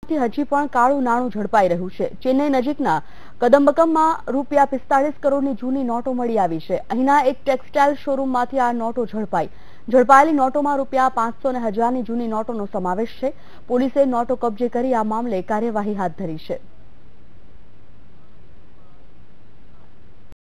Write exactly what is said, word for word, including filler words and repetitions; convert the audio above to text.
હજી પણ કાળું નાણું ઝડપાઈ રહ્યું છે। ચેન્નઈ નજીકના કદમબક્કમમાં રૂપિયા પિસ્તાળીસ કરોડની જૂની નોટો મળી આવી છે। અહીંના એક ટેક્સટાઇલ શોરૂમમાંથી આ નોટો ઝડપાઈ ઝડપાયેલી નોટોમાં રૂપિયા પાંચસો ને હજારની જૂની નોટોનો સમાવેશ છે। પોલીસે નોટો કબજે કરી આ મામલે કાર્યવાહી હાથ ધરી છે।